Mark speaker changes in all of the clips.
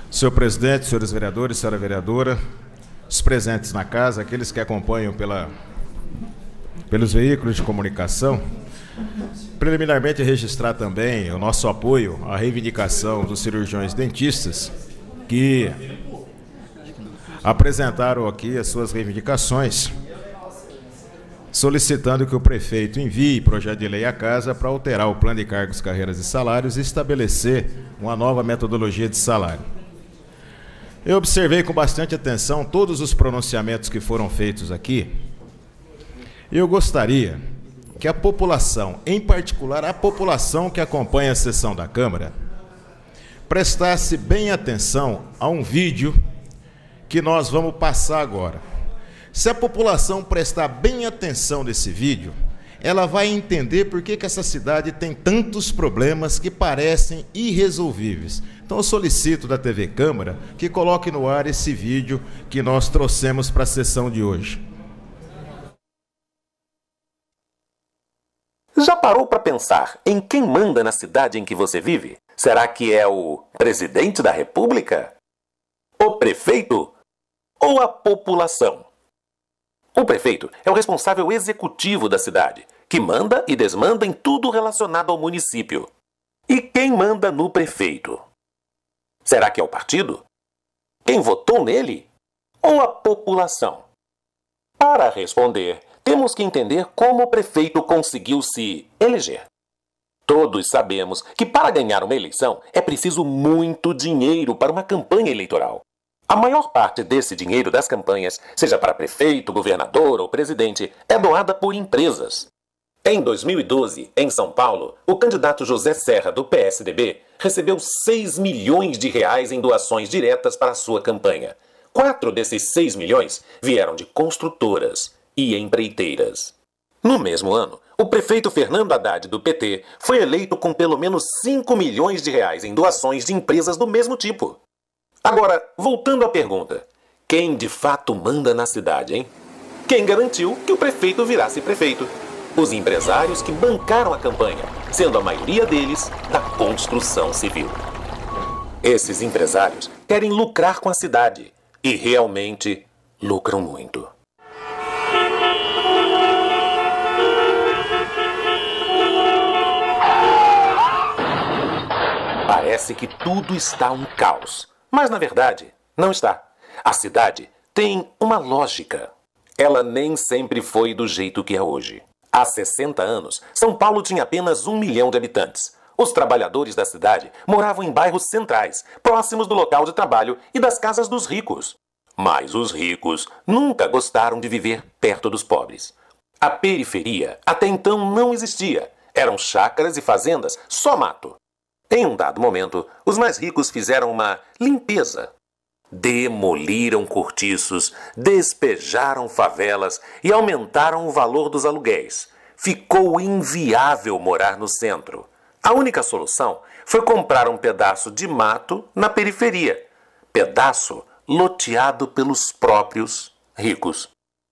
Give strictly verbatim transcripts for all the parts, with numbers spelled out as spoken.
Speaker 1: Senhor presidente, senhores vereadores, senhora vereadora, os presentes na casa, aqueles que acompanham pela, pelos veículos de comunicação, preliminarmente registrar também o nosso apoio à reivindicação dos cirurgiões dentistas que apresentaram aqui as suas reivindicações, solicitando que o prefeito envie projeto de lei à casa para alterar o plano de cargos, carreiras e salários e estabelecer uma nova metodologia de salário. Eu observei com bastante atenção todos os pronunciamentos que foram feitos aqui. Eu gostaria que a população, em particular a população que acompanha a sessão da Câmara, prestasse bem atenção a um vídeo que nós vamos passar agora. Se a população prestar bem atenção nesse vídeo, ela vai entender por que que essa cidade tem tantos problemas que parecem irresolvíveis. Então eu solicito da T V Câmara que coloque no ar esse vídeo que nós trouxemos para a sessão de hoje.
Speaker 2: Já parou para pensar em quem manda na cidade em que você vive? Será que é o presidente da República? O prefeito? Ou a população? O prefeito é o responsável executivo da cidade, que manda e desmanda em tudo relacionado ao município. E quem manda no prefeito? Será que é o partido? Quem votou nele? Ou a população? Para responder, temos que entender como o prefeito conseguiu se eleger. Todos sabemos que para ganhar uma eleição é preciso muito dinheiro para uma campanha eleitoral. A maior parte desse dinheiro das campanhas, seja para prefeito, governador ou presidente, é doada por empresas. Em dois mil e doze, em São Paulo, o candidato José Serra, do P S D B, recebeu seis milhões de reais em doações diretas para a sua campanha. Quatro desses seis milhões vieram de construtoras e empreiteiras. No mesmo ano, o prefeito Fernando Haddad, do P T, foi eleito com pelo menos cinco milhões de reais em doações de empresas do mesmo tipo. Agora, voltando à pergunta, quem de fato manda na cidade, hein? Quem garantiu que o prefeito virasse prefeito? Os empresários que bancaram a campanha, sendo a maioria deles da construção civil. Esses empresários querem lucrar com a cidade e realmente lucram muito. Parece que tudo está um caos. Mas, na verdade, não está. A cidade tem uma lógica. Ela nem sempre foi do jeito que é hoje. Há sessenta anos, São Paulo tinha apenas um milhão de habitantes. Os trabalhadores da cidade moravam em bairros centrais, próximos do local de trabalho e das casas dos ricos. Mas os ricos nunca gostaram de viver perto dos pobres. A periferia até então não existia. Eram chácaras e fazendas, só mato. Em um dado momento, os mais ricos fizeram uma limpeza. Demoliram cortiços, despejaram favelas e aumentaram o valor dos aluguéis. Ficou inviável morar no centro. A única solução foi comprar um pedaço de mato na periferia. Pedaço loteado pelos próprios ricos.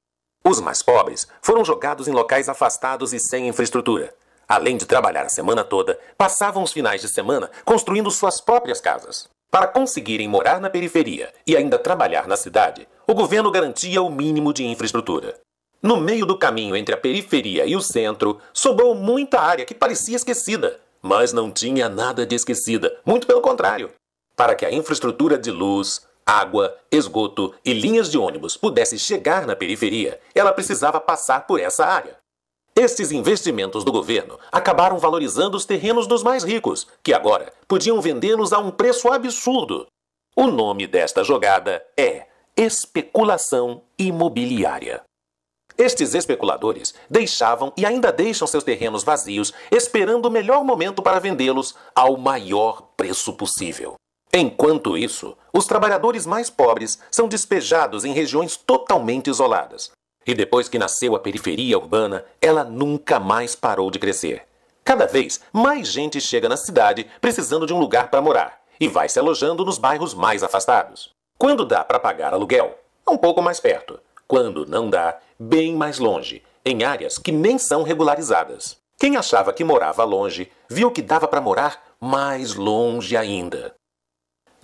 Speaker 2: Os mais pobres foram jogados em locais afastados e sem infraestrutura. Além de trabalhar a semana toda, passavam os finais de semana construindo suas próprias casas. Para conseguirem morar na periferia e ainda trabalhar na cidade, o governo garantia o mínimo de infraestrutura. No meio do caminho entre a periferia e o centro, sobrou muita área que parecia esquecida, mas não tinha nada de esquecida, muito pelo contrário. Para que a infraestrutura de luz, água, esgoto e linhas de ônibus pudesse chegar na periferia, ela precisava passar por essa área. Estes investimentos do governo acabaram valorizando os terrenos dos mais ricos, que agora podiam vendê-los a um preço absurdo. O nome desta jogada é especulação imobiliária. Estes especuladores deixavam e ainda deixam seus terrenos vazios, esperando o melhor momento para vendê-los ao maior preço possível. Enquanto isso, os trabalhadores mais pobres são despejados em regiões totalmente isoladas. E depois que nasceu a periferia urbana, ela nunca mais parou de crescer. Cada vez mais gente chega na cidade precisando de um lugar para morar e vai se alojando nos bairros mais afastados. Quando dá para pagar aluguel, um pouco mais perto. Quando não dá, bem mais longe, em áreas que nem são regularizadas. Quem achava que morava longe, viu que dava para morar mais longe ainda.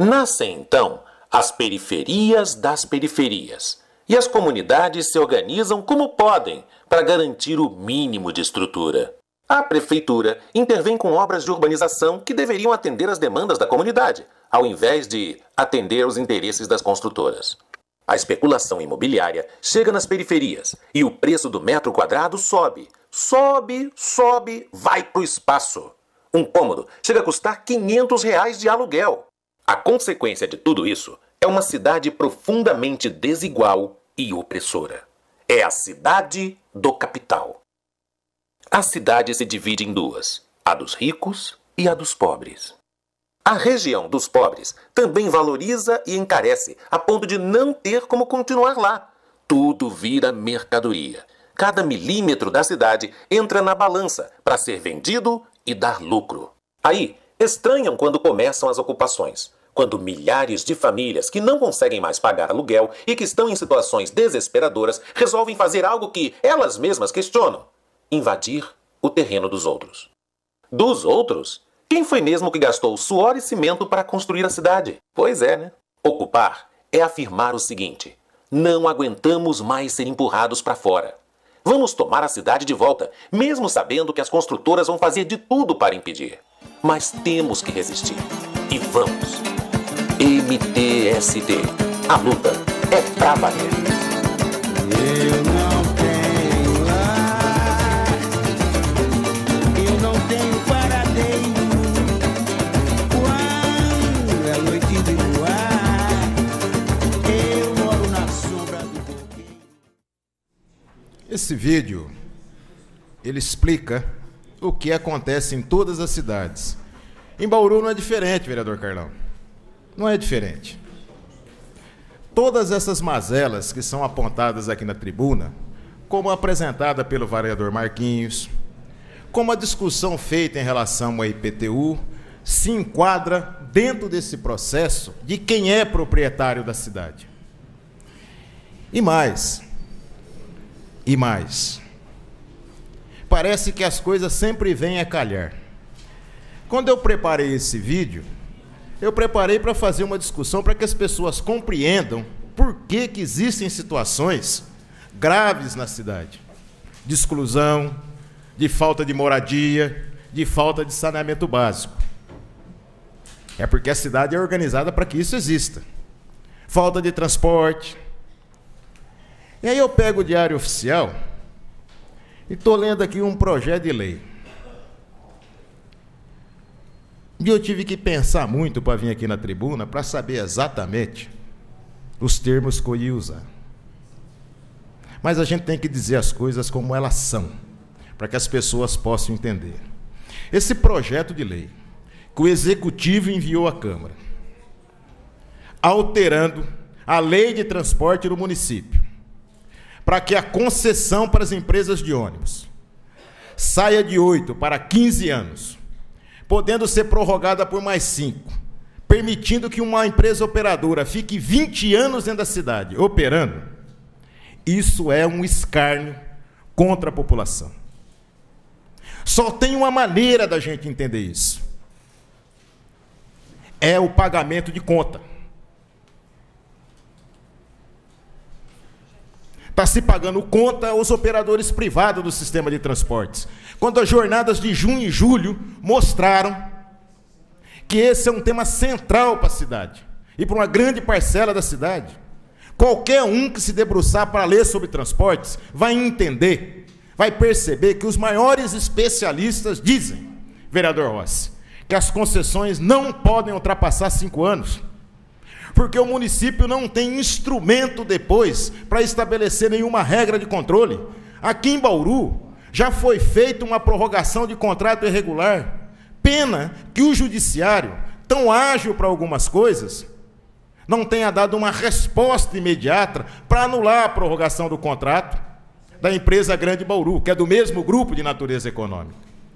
Speaker 2: Nascem, então, as periferias das periferias, e as comunidades se organizam como podem para garantir o mínimo de estrutura. A prefeitura intervém com obras de urbanização que deveriam atender às demandas da comunidade, ao invés de atender aos interesses das construtoras. A especulação imobiliária chega nas periferias e o preço do metro quadrado sobe. Sobe, sobe, vai pro espaço. Um cômodo chega a custar quinhentos reais de aluguel. A consequência de tudo isso é uma cidade profundamente desigual e opressora. É a cidade do capital. A cidade se divide em duas, a dos ricos e a dos pobres. A região dos pobres também valoriza e encarece, a ponto de não ter como continuar lá. Tudo vira mercadoria. Cada milímetro da cidade entra na balança para ser vendido e dar lucro. Aí, estranham quando começam as ocupações. Quando milhares de famílias que não conseguem mais pagar aluguel e que estão em situações desesperadoras resolvem fazer algo que elas mesmas questionam: invadir o terreno dos outros. Dos outros? Quem foi mesmo que gastou suor e cimento para construir a cidade? Pois é, né? Ocupar é afirmar o seguinte: não aguentamos mais ser empurrados para fora. Vamos tomar a cidade de volta, mesmo sabendo que as construtoras vão fazer de tudo para impedir. Mas temos que resistir. E vamos! M T S T. A luta é pra valer.
Speaker 3: Eu não tenho lar, eu não tenho paradeiro. Quando é noite de luar, eu moro na sombra do coqueiro.
Speaker 1: Esse vídeo, ele explica o que acontece em todas as cidades. Em Bauru não é diferente, vereador Carlão. Não é diferente. Todas essas mazelas que são apontadas aqui na tribuna, como apresentada pelo vereador Marquinhos, como a discussão feita em relação ao I P T U, se enquadra dentro desse processo de quem é proprietário da cidade. E mais, e mais, parece que as coisas sempre vêm a calhar. Quando eu preparei esse vídeo, eu preparei para fazer uma discussão para que as pessoas compreendam por que que existem situações graves na cidade, de exclusão, de falta de moradia, de falta de saneamento básico. É porque a cidade é organizada para que isso exista. Falta de transporte. E aí eu pego o Diário Oficial e estou lendo aqui um projeto de lei. E eu tive que pensar muito para vir aqui na tribuna para saber exatamente os termos que eu ia usar. Mas a gente tem que dizer as coisas como elas são, para que as pessoas possam entender. Esse projeto de lei que o Executivo enviou à Câmara, alterando a lei de transporte do município, para que a concessão para as empresas de ônibus saia de oito para quinze anos, podendo ser prorrogada por mais cinco, permitindo que uma empresa operadora fique vinte anos dentro da cidade operando, isso é um escárnio contra a população. Só tem uma maneira da gente entender isso: é o pagamento de conta. Está se pagando conta aos operadores privados do sistema de transportes. Quando as jornadas de junho e julho mostraram que esse é um tema central para a cidade e para uma grande parcela da cidade. Qualquer um que se debruçar para ler sobre transportes vai entender, vai perceber que os maiores especialistas dizem, vereador Rossi, que as concessões não podem ultrapassar cinco anos. Porque o município não tem instrumento depois para estabelecer nenhuma regra de controle. Aqui em Bauru já foi feita uma prorrogação de contrato irregular. Pena que o judiciário, tão ágil para algumas coisas, não tenha dado uma resposta imediata para anular a prorrogação do contrato da empresa Grande Bauru, que é do mesmo grupo de natureza econômica.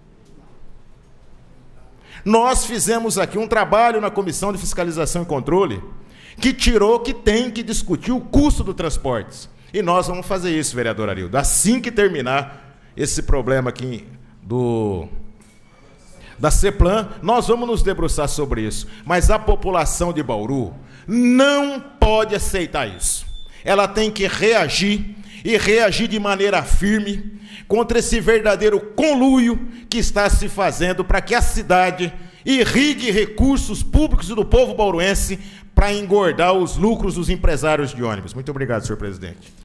Speaker 1: Nós fizemos aqui um trabalho na Comissão de Fiscalização e Controle que tirou que tem que discutir o custo do transporte. E nós vamos fazer isso, vereador Arildo, assim que terminar esse problema aqui do, da CEPLAN, nós vamos nos debruçar sobre isso. Mas a população de Bauru não pode aceitar isso. Ela tem que reagir, e reagir de maneira firme contra esse verdadeiro conluio que está se fazendo para que a cidade irrigue recursos públicos do povo bauruense para engordar os lucros dos empresários de ônibus. Muito obrigado, senhor presidente.